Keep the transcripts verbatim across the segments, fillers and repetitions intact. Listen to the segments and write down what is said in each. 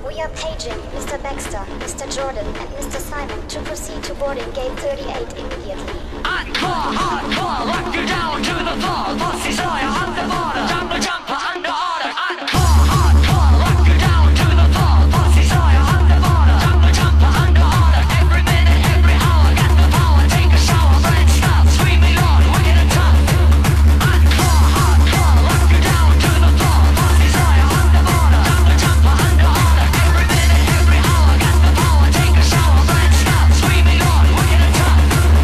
We are paging Mister Baxter, Mister Jordan, and Mister Simon to proceed to boarding gate thirty-eight immediately. Hardcore, hardcore, lock you down to the floor. Boss destroyer on the border. Jumper, jumper, under order. Hardcore, hardcore, lock you down to the floor. Boss destroyer on the border. Jumper, jumper, under order. Every minute, every hour, got the power. Take a shower, burn stuff. Screaming Lord, wicked and tough. Hardcore, hardcore, lock you down to the floor. Boss destroyer on the border. Jumper, jumper, under order. Every minute, every hour, got the power. Take a shower, burn stuff. Screaming Lord, wicked and tough.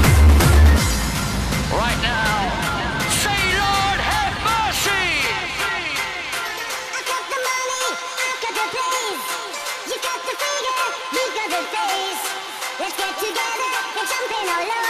Right now, say Lord have mercy. I got the money, I got the place. You got the figure, we got the face. Let's get together and jump in all over.